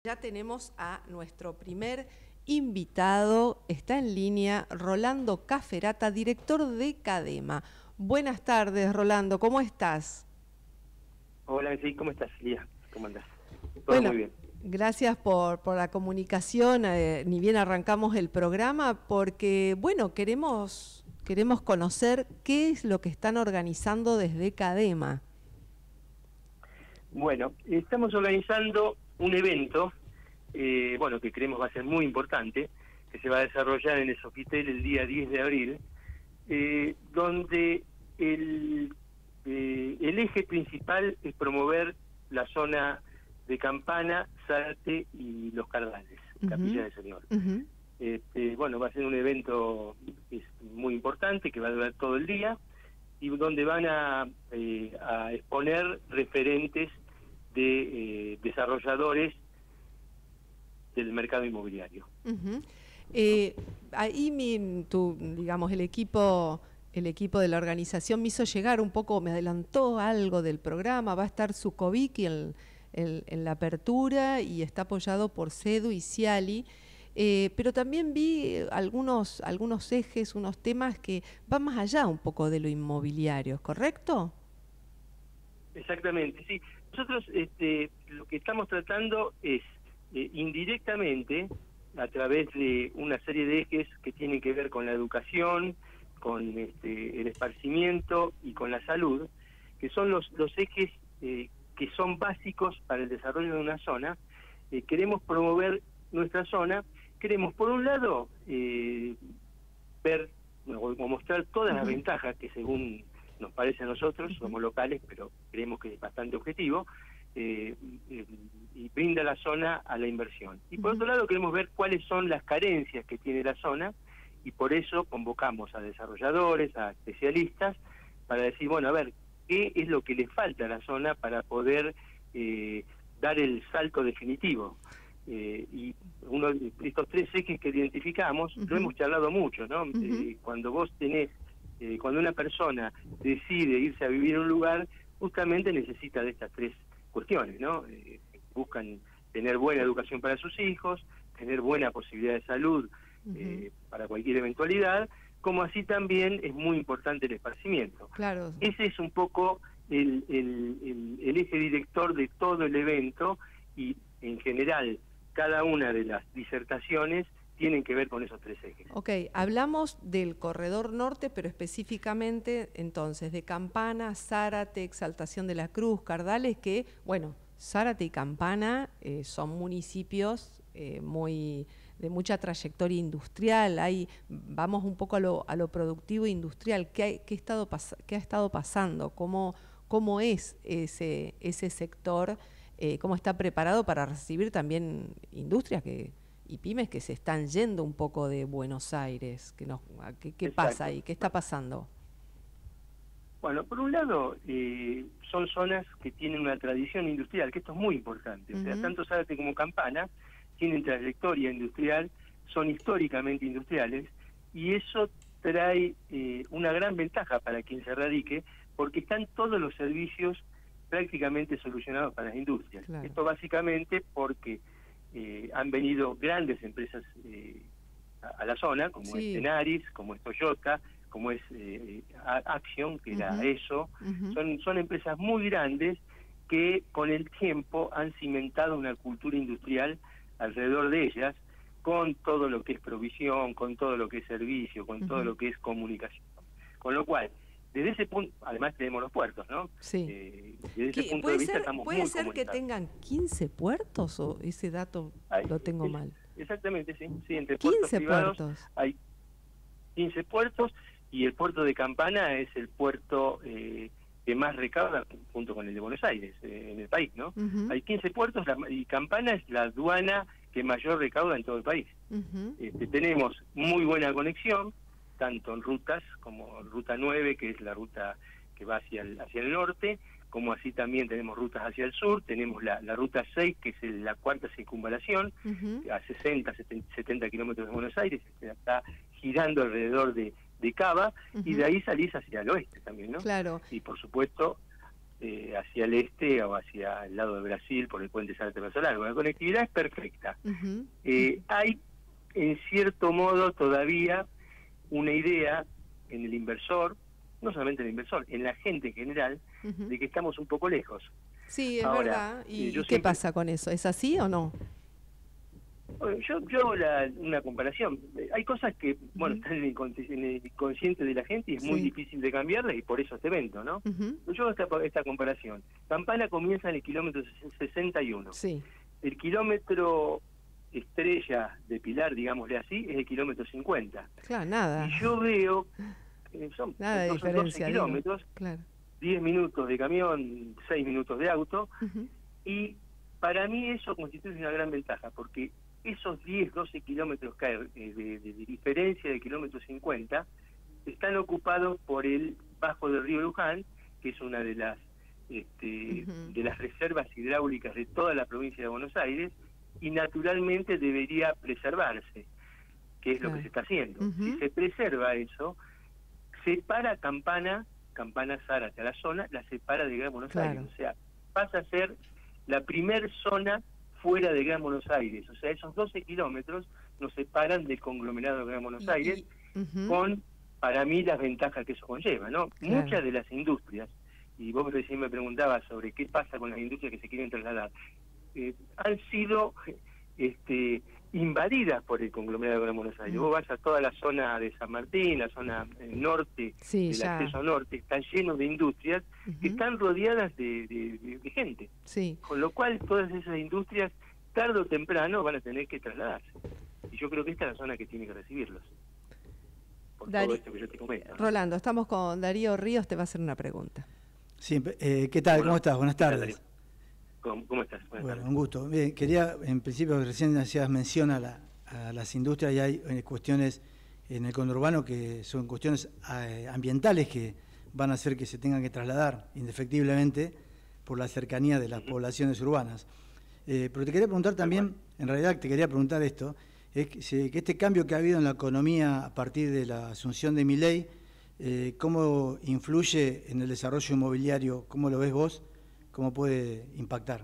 Ya tenemos a nuestro primer invitado, está en línea, Rolando Caferata, director de Cadema. Buenas tardes, Rolando, ¿cómo estás? Hola, sí, ¿cómo estás, Lía? ¿Cómo andás? Todo Bueno, muy bien. gracias por la comunicación, ni bien arrancamos el programa, porque, bueno, queremos conocer qué es lo que están organizando desde Cadema. Bueno, estamos organizando un evento, que creemos va a ser muy importante, que se va a desarrollar en el Sofitel el día 10 de abril, donde el eje principal es promover la zona de Campana, Zárate y Los Cardales, Capilla del Señor. Va a ser un evento muy importante, que va a durar todo el día, y donde van a exponer referentes de desarrolladores del mercado inmobiliario. Ahí digamos, el equipo de la organización me hizo llegar un poco, me adelantó algo del programa. Va a estar Sukovic en la apertura y está apoyado por CEDU y Ciali. Pero también vi algunos ejes, unos temas que van más allá un poco de lo inmobiliario, ¿correcto? Exactamente, sí. Nosotros lo que estamos tratando es indirectamente, a través de una serie de ejes que tienen que ver con la educación, con el esparcimiento y con la salud, que son los ejes que son básicos para el desarrollo de una zona. Queremos promover nuestra zona, queremos por un lado ver o mostrar todas las ventajas que según nos parece a nosotros, somos locales, pero creemos que es bastante objetivo, y brinda la zona a la inversión. Y por otro lado queremos ver cuáles son las carencias que tiene la zona, y por eso convocamos a desarrolladores, a especialistas, para decir, bueno, a ver, ¿qué es lo que le falta a la zona para poder dar el salto definitivo? Y uno de estos tres ejes que identificamos, lo hemos charlado mucho, ¿no? Cuando vos tenés cuando una persona decide irse a vivir en un lugar, justamente necesita de estas tres cuestiones, ¿no? Buscan tener buena educación para sus hijos, tener buena posibilidad de salud para cualquier eventualidad, como así también es muy importante el esparcimiento. Claro. Ese es un poco el eje director de todo el evento, y en general cada una de las disertaciones tienen que ver con esos tres ejes. Ok, hablamos del corredor norte, pero específicamente entonces de Campana, Zárate, Exaltación de la Cruz, Cardales, que, bueno, Zárate y Campana son municipios de mucha trayectoria industrial. Vamos un poco a lo productivo e industrial. ¿Qué ha estado pasando? ¿Cómo es ese sector? ¿Cómo está preparado para recibir también industrias y pymes que se están yendo un poco de Buenos Aires? ¿Qué pasa ahí? ¿Qué está pasando? Bueno, por un lado, son zonas que tienen una tradición industrial, que esto es muy importante. O sea, tanto Zárate como Campana tienen trayectoria industrial, son históricamente industriales, y eso trae una gran ventaja para quien se radique, porque están todos los servicios prácticamente solucionados para las industrias. Claro. Esto básicamente porque han venido grandes empresas a la zona, como es Tenaris, como es Toyota, como es Action, que era ESO. Son empresas muy grandes que con el tiempo han cimentado una cultura industrial alrededor de ellas, con todo lo que es provisión, con todo lo que es servicio, con todo lo que es comunicación. Con lo cual, desde ese punto, además tenemos los puertos, ¿no? Sí. Desde ese punto de vista estamos muy ¿Puede ser que tengan 15 puertos o ese dato lo tengo mal? Exactamente, sí. Entre puertos privados hay 15 puertos, y el puerto de Campana es el puerto que más recauda, junto con el de Buenos Aires, en el país, ¿no? Hay 15 puertos, y Campana es la aduana que mayor recauda en todo el país. Tenemos muy buena conexión, tanto en rutas como Ruta 9, que es la ruta que va hacia el norte, como así también tenemos rutas hacia el sur. Tenemos la Ruta 6, que es la cuarta circunvalación, a 70 kilómetros de Buenos Aires, está girando alrededor de Cava, y de ahí salís hacia el oeste también, ¿no? Claro. Y por supuesto hacia el este o hacia el lado de Brasil por el puente Zárate-Paso Largo. La conectividad es perfecta. Hay, en cierto modo, todavía una idea en el inversor, no solamente en el inversor, en la gente en general, de que estamos un poco lejos. Sí, es Ahora, verdad. ¿Y qué siempre pasa con eso? ¿Es así o no? Bueno, yo hago una comparación. Hay cosas que, bueno, están en el inconsciente de la gente y es muy difícil de cambiarlas, y por eso este evento, ¿no? Yo hago esta comparación. Campana comienza en el kilómetro 61. Sí. El kilómetro estrella de Pilar, digámosle así, es el kilómetro 50. Claro, nada. Y yo veo son nada de 12 kilómetros, claro. 10 minutos de camión, 6 minutos de auto, y para mí eso constituye una gran ventaja, porque esos 10, 12 kilómetros de diferencia de kilómetro 50 están ocupados por el bajo del río Luján, que es una de las reservas hidráulicas de toda la provincia de Buenos Aires, y naturalmente debería preservarse, que es lo que se está haciendo. Si se preserva eso, separa Campana Zárate a la zona, la separa de Gran Buenos Aires, o sea, pasa a ser la primer zona fuera de Gran Buenos Aires, o sea, esos 12 kilómetros nos separan del conglomerado de Gran Buenos Aires, con, para mí, las ventajas que eso conlleva, ¿no? Muchas de las industrias, y vos recién me preguntabas sobre qué pasa con las industrias que se quieren trasladar, han sido invadidas por el conglomerado de Gran Buenos Aires. Vos vas a toda la zona de San Martín, la zona norte, el acceso norte, están llenos de industrias que están rodeadas de gente. Con lo cual todas esas industrias tarde o temprano van a tener que trasladarse. Y yo creo que esta es la zona que tiene que recibirlos. Por todo esto que yo te comento. Rolando, estamos con Darío Ríos, te va a hacer una pregunta. Sí, ¿qué tal? ¿Cómo estás? Buenas tardes. ¿Cómo estás? Bueno, un gusto. Bien, quería, en principio, recién hacías mención a las industrias, y hay cuestiones en el conurbano que son cuestiones ambientales que van a hacer que se tengan que trasladar indefectiblemente por la cercanía de las poblaciones urbanas. Pero te quería preguntar también, en realidad te quería preguntar esto, es que este cambio que ha habido en la economía a partir de la asunción de Milei, ¿cómo influye en el desarrollo inmobiliario? ¿Cómo lo ves vos? ¿Cómo puede impactar?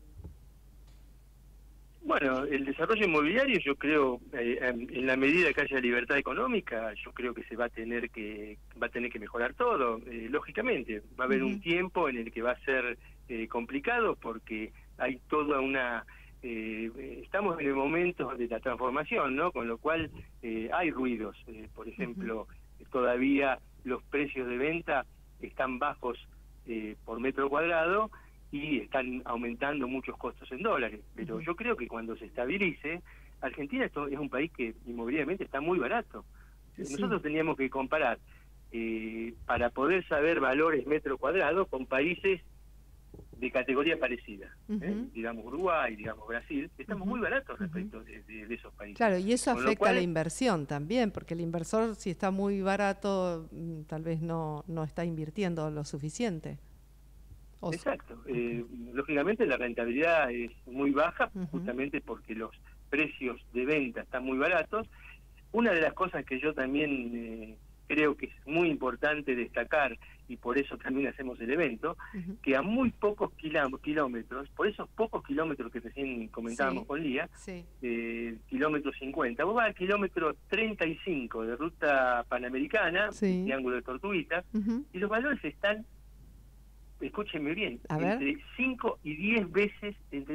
Bueno, el desarrollo inmobiliario, yo creo, en la medida que haya libertad económica, yo creo que se va a tener que mejorar todo. Lógicamente, va a haber un tiempo en el que va a ser complicado, porque hay toda una... estamos en el momento de la transformación, ¿no? Con lo cual hay ruidos. Por ejemplo, todavía los precios de venta están bajos por metro cuadrado, y están aumentando muchos costos en dólares, pero yo creo que cuando se estabilice, Argentina es un país que inmobiliariamente está muy barato. Nosotros teníamos que comparar para poder saber valores metro cuadrado con países de categoría parecida, digamos Uruguay, digamos Brasil, estamos muy baratos respecto de esos países. Claro, y eso afecta a la inversión también, porque el inversor, si está muy barato, tal vez no está invirtiendo lo suficiente. Exacto. Lógicamente la rentabilidad es muy baja, justamente porque los precios de venta están muy baratos. Una de las cosas que yo también creo que es muy importante destacar, y por eso también hacemos el evento, que a muy pocos kilómetros, por esos pocos kilómetros que recién comentábamos con Lía, kilómetro 50, vos vas al kilómetro 35 de ruta panamericana, Triángulo de Tortuguitas, y los valores están, escúchenme bien, entre 5 y 10 veces,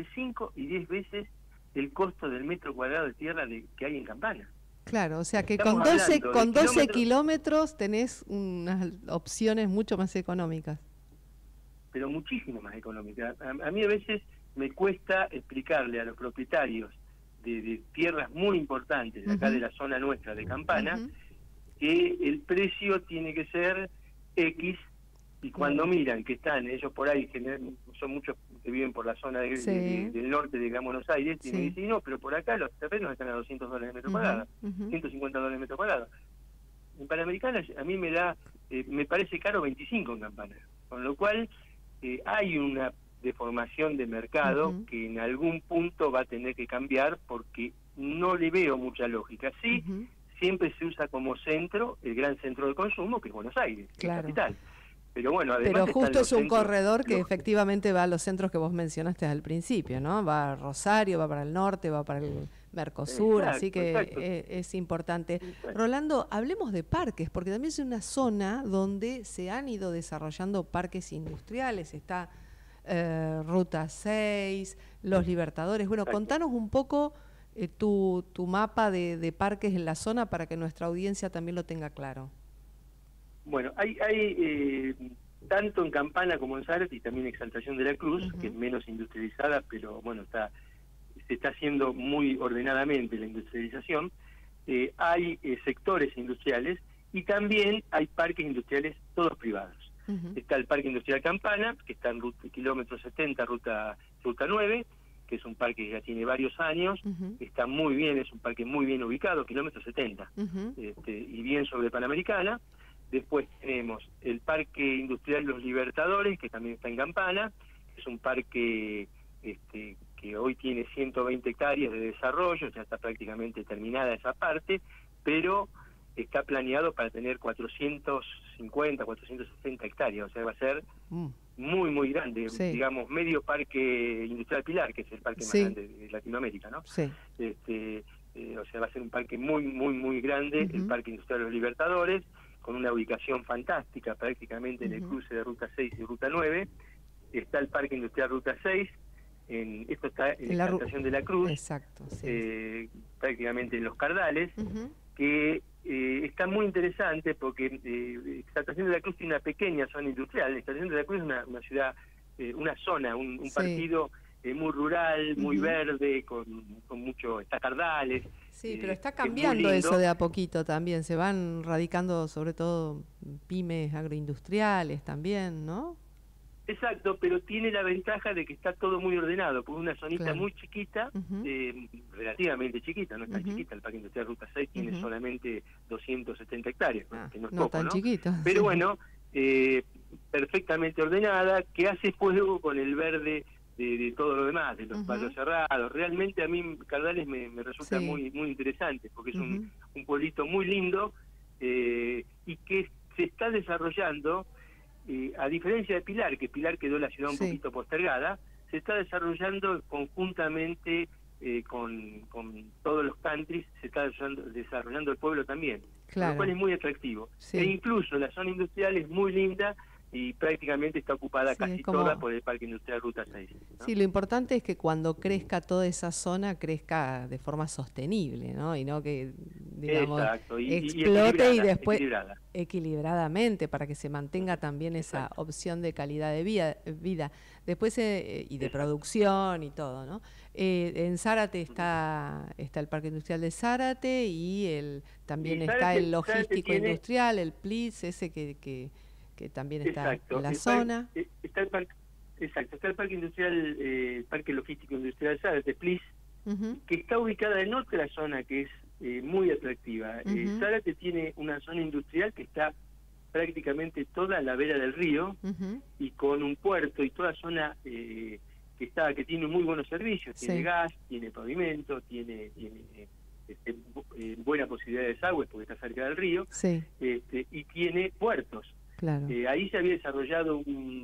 el costo del metro cuadrado de tierra que hay en Campana. Claro, o sea que con 12 kilómetros tenés unas opciones mucho más económicas. Pero muchísimo más económicas. A mí a veces me cuesta explicarle a los propietarios de tierras muy importantes, de acá de la zona nuestra de Campana, que el precio tiene que ser X. Y cuando miran que están ellos por ahí, son muchos que viven por la zona del norte de Gran Buenos Aires, y me dicen, no, pero por acá los terrenos están a $200 el metro cuadrado, $150 el metro cuadrado. En Panamericana a mí me parece caro 25 en Campana, con lo cual hay una deformación de mercado que en algún punto va a tener que cambiar, porque no le veo mucha lógica. Sí, siempre se usa como centro, el gran centro de consumo, que es Buenos Aires, la capital. Pero bueno, además pero justo es un centros, corredor que efectivamente va a los centros que vos mencionaste al principio, ¿no? Va a Rosario, va para el norte, va para el Mercosur, exacto, así que exacto. es importante. Exacto. Rolando, hablemos de parques, porque también es una zona donde se han ido desarrollando parques industriales, está Ruta 6, Los Libertadores. Bueno, Exacto. contanos un poco tu mapa de parques en la zona para que nuestra audiencia también lo tenga claro. Bueno, hay tanto en Campana como en Zárate y también Exaltación de la Cruz, que es menos industrializada, pero bueno, se está haciendo muy ordenadamente la industrialización. Hay sectores industriales y también hay parques industriales todos privados. Está el Parque Industrial Campana, que está en kilómetro 70, ruta 9, que es un parque que ya tiene varios años, está muy bien, es un parque muy bien ubicado, kilómetro 70, y bien sobre Panamericana. Después tenemos el Parque Industrial Los Libertadores, que también está en Campana, que es un parque que hoy tiene 120 hectáreas de desarrollo, ya está prácticamente terminada esa parte, pero está planeado para tener 450, 460 hectáreas, o sea, va a ser muy, muy grande, digamos, medio Parque Industrial Pilar, que es el parque más grande de Latinoamérica, ¿no? Sí. O sea, va a ser un parque muy, muy, muy grande, el Parque Industrial Los Libertadores, con una ubicación fantástica, prácticamente en el cruce de Ruta 6 y Ruta 9. Está el Parque Industrial Ruta 6, esto está en la Exaltación de la Cruz, exacto, sí. Prácticamente en Los Cardales, que está muy interesante porque Exaltación de la Cruz tiene una pequeña zona industrial. Exaltación de la Cruz es una ciudad, una zona, un partido muy rural, muy verde, con mucho, está Cardales. Sí, pero está cambiando eso de a poquito también, se van radicando sobre todo pymes agroindustriales también, ¿no? Exacto, pero tiene la ventaja de que está todo muy ordenado, porque una zonita muy chiquita, relativamente chiquita, no es tan chiquita, el Parque Industrial Ruta 6 tiene solamente 270 hectáreas, que no es poco, tan chiquito. Pero bueno, perfectamente ordenada, que hace juego con el verde de todo lo demás, de los palos cerrados. Realmente a mí Cardales me resulta muy muy interesante, porque es un pueblito muy lindo y que se está desarrollando, a diferencia de Pilar, que Pilar quedó la ciudad un poquito postergada, se está desarrollando conjuntamente con todos los countries, se está desarrollando el pueblo también, lo cual es muy atractivo. E incluso la zona industrial es muy linda, y prácticamente está ocupada casi toda por el Parque Industrial Ruta 6, ¿no? Sí, lo importante es que cuando crezca toda esa zona, crezca de forma sostenible, ¿no? Y no que, digamos, explote y después equilibradamente, para que se mantenga también esa opción de calidad de vida. Después, y de producción y todo, ¿no? En Zárate está el Parque Industrial de Zárate y también está el logístico industrial, el PLIS, ese que también está en la zona. Está el parque, está el Parque Industrial, Parque Logístico Industrial Zárate, PLIS, que está ubicada en otra zona que es muy atractiva. Zárate tiene una zona industrial que está prácticamente toda a la vera del río, y con un puerto y toda zona que tiene muy buenos servicios, tiene gas, tiene pavimento, tiene buena posibilidad de desagüe porque está cerca del río, y tiene puertos. Claro. Ahí se había desarrollado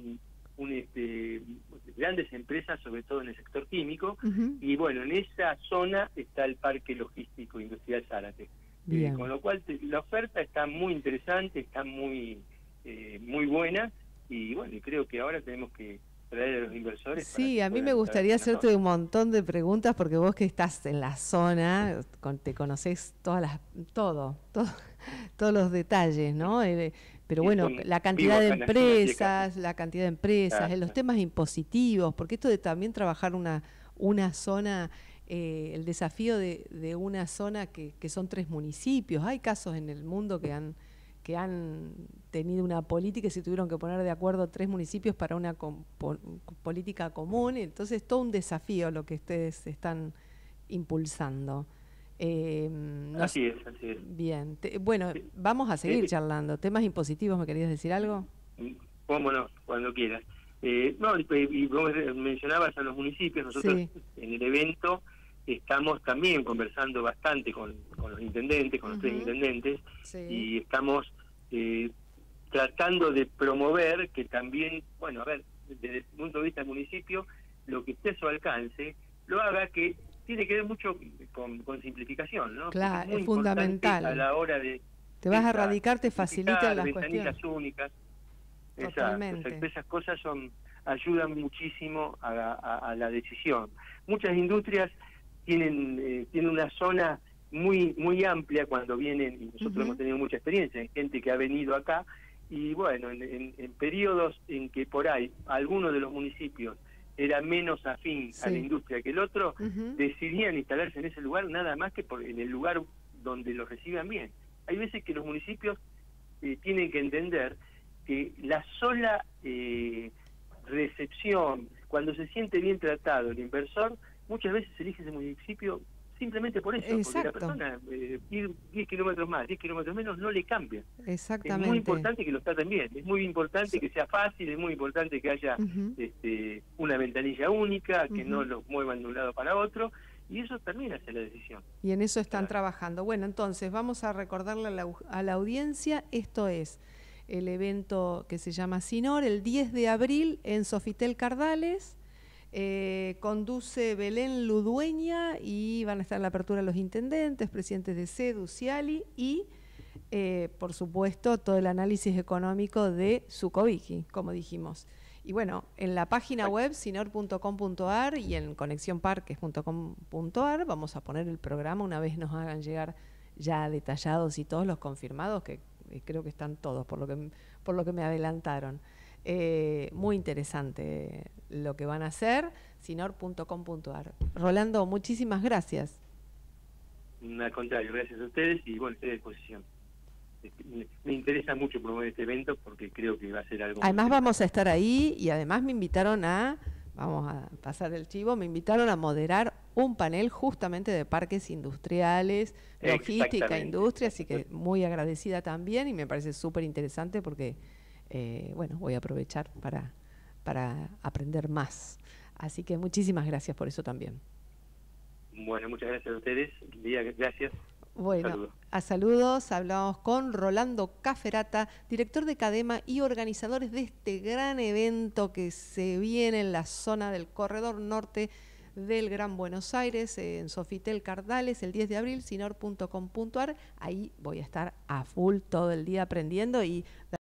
grandes empresas, sobre todo en el sector químico, y bueno, en esa zona está el Parque Logístico Industrial Zárate. Con lo cual la oferta está muy interesante, está muy buena, y bueno, creo que ahora tenemos que traer a los inversores. Sí, a mí me gustaría hacerte un montón de preguntas, porque vos que estás en la zona, te conocés todos los detalles, ¿no? Pero bueno, la cantidad de empresas, los temas impositivos, porque esto de también trabajar una zona, el desafío de una zona que son 3 municipios. Hay casos en el mundo que han tenido una política y se tuvieron que poner de acuerdo 3 municipios para una política común. Entonces, todo un desafío lo que ustedes están impulsando. Así es. Bien. Bueno, vamos a seguir charlando. ¿Temas impositivos, me querías decir algo? Vámonos, cuando quieras. Y vos mencionabas a los municipios. Nosotros en el evento estamos también conversando bastante con los intendentes, con los 3 intendentes, y estamos tratando de promover que también, bueno, a ver, desde el punto de vista del municipio, lo que esté a su alcance, lo haga, que tiene que ver mucho con simplificación, ¿no? Claro, es fundamental fundamental. a la hora de... Te vas a radicar, te facilitan las ventanillas cuestiones. únicas. Totalmente. Exacto. O sea, esas cosas ayudan muchísimo a la decisión. Muchas industrias tienen una zona muy amplia cuando vienen, y nosotros hemos tenido mucha experiencia en gente que ha venido acá, y bueno, en periodos en que por ahí algunos de los municipios era menos afín a la industria que el otro, decidían instalarse en ese lugar nada más que en el lugar donde los reciban bien. Hay veces que los municipios tienen que entender que la sola recepción, cuando se siente bien tratado el inversor, muchas veces elige ese municipio simplemente por eso. Exacto. Porque la persona ir 10 kilómetros más, 10 kilómetros menos, no le cambia. Exactamente. Es muy importante que lo traten bien, es muy importante que sea fácil, es muy importante que haya una ventanilla única, que no los muevan de un lado para otro, y eso termina hacia la decisión. Y en eso están trabajando. Bueno, entonces vamos a recordarle a la audiencia, esto es el evento que se llama SINOR, el 10 de abril en Sofitel Cardales. Conduce Belén Ludueña y van a estar en la apertura los intendentes, presidentes de CEDU, Ciali y, por supuesto, todo el análisis económico de Sucovigi, como dijimos. Y bueno, en la página web sinor.com.ar y en conexionparques.com.ar vamos a poner el programa una vez nos hagan llegar ya detallados y todos los confirmados, que creo que están todos, por lo que me adelantaron. Muy interesante lo que van a hacer, sinor.com.ar. Rolando, muchísimas gracias. Al contrario, gracias a ustedes y bueno, estoy a disposición. Me interesa mucho promover este evento porque creo que va a ser algo... Además vamos a estar ahí y además me invitaron vamos a pasar el chivo, me invitaron a moderar un panel justamente de parques industriales, logística, industria, así que muy agradecida también y me parece súper interesante porque, bueno, voy a aprovechar para aprender más. Así que muchísimas gracias por eso también. Bueno, muchas gracias a ustedes. Gracias. Bueno, saludos, hablamos con Rolando Caferata, director de Cadema y organizadores de este gran evento que se viene en la zona del corredor norte del Gran Buenos Aires, en Sofitel Cardales, el 10 de abril, sinor.com.ar. Ahí voy a estar a full todo el día aprendiendo y